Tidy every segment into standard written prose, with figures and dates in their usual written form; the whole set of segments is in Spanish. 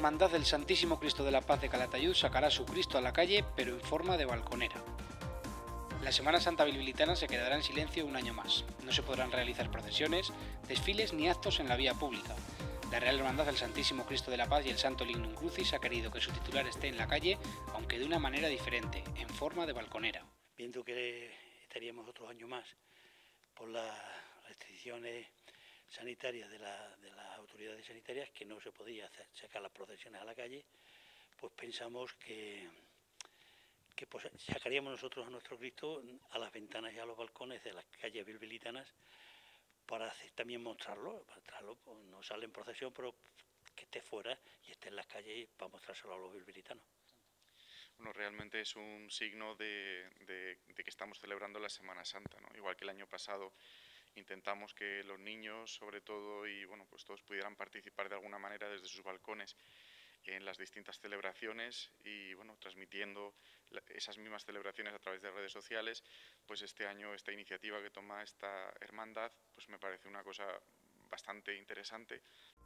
Hermandad del Santísimo Cristo de la Paz de Calatayud sacará su Cristo a la calle, pero en forma de balconera. La Semana Santa bilbilitana se quedará en silencio un año más. No se podrán realizar procesiones, desfiles ni actos en la vía pública. La Real Hermandad del Santísimo Cristo de la Paz y el Santo Lignum Crucis ha querido que su titular esté en la calle, aunque de una manera diferente, en forma de balconera. Viendo que estaríamos otros años más por las restricciones sanitarias de las autoridades sanitarias, que no se podía sacar las procesiones a la calle, pues pensamos que pues sacaríamos nosotros a nuestro Cristo a las ventanas y a los balcones de las calles bilbilitanas para también mostrarlo, pues no sale en procesión, pero que esté fuera y esté en las calles para mostrárselo a los bilbilitanos. Bueno, realmente es un signo de que estamos celebrando la Semana Santa, ¿no? Igual que el año pasado intentamos que los niños, sobre todo, y bueno, pues todos pudieran participar de alguna manera desde sus balcones en las distintas celebraciones y bueno, transmitiendo esas mismas celebraciones a través de redes sociales, pues este año esta iniciativa que toma esta hermandad, pues me parece una cosa bastante interesante.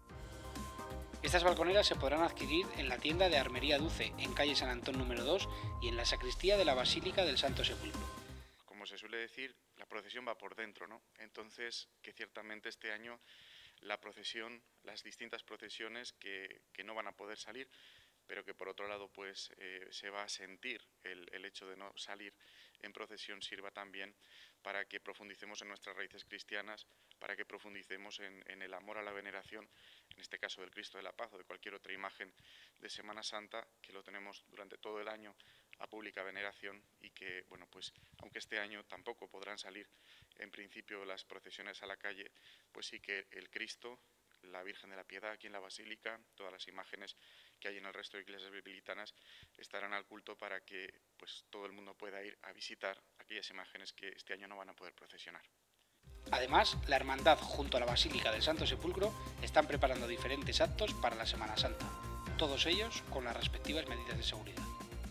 Estas balconeras se podrán adquirir en la tienda de Armería Duce, en calle San Antón número 2 y en la sacristía de la Basílica del Santo Sepulcro. Como se suele decir, la procesión va por dentro, ¿no? Entonces, que ciertamente este año la procesión, las distintas procesiones que no van a poder salir, pero que por otro lado pues se va a sentir el hecho de no salir en procesión, sirva también para que profundicemos en nuestras raíces cristianas, para que profundicemos en el amor a la veneración, en este caso del Cristo de la Paz o de cualquier otra imagen de Semana Santa, que lo tenemos durante todo el año a pública veneración y que, bueno, pues aunque este año tampoco podrán salir en principio las procesiones a la calle, pues sí que el Cristo, la Virgen de la Piedad aquí en la Basílica, todas las imágenes que hay en el resto de iglesias bilbilitanas estarán al culto para que pues todo el mundo pueda ir a visitar aquellas imágenes que este año no van a poder procesionar. Además, la hermandad junto a la Basílica del Santo Sepulcro están preparando diferentes actos para la Semana Santa, todos ellos con las respectivas medidas de seguridad.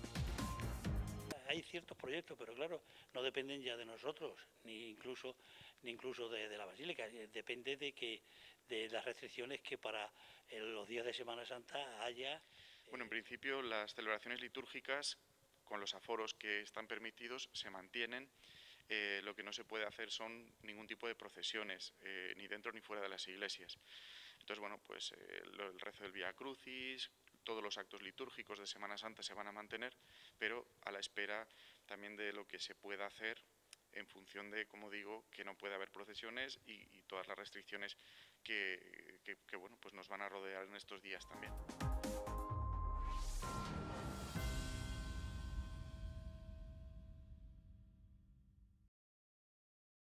Hay ciertos proyectos, pero claro, no dependen ya de nosotros, ni incluso de la Basílica, depende de las restricciones que para los días de Semana Santa haya. Bueno, en principio las celebraciones litúrgicas, con los aforos que están permitidos, se mantienen. Lo que no se puede hacer son ningún tipo de procesiones, ni dentro ni fuera de las iglesias. Entonces, bueno, pues el rezo del Vía Crucis, todos los actos litúrgicos de Semana Santa se van a mantener, pero a la espera también de lo que se pueda hacer en función de, como digo, que no puede haber procesiones y todas las restricciones que bueno, pues nos van a rodear en estos días también.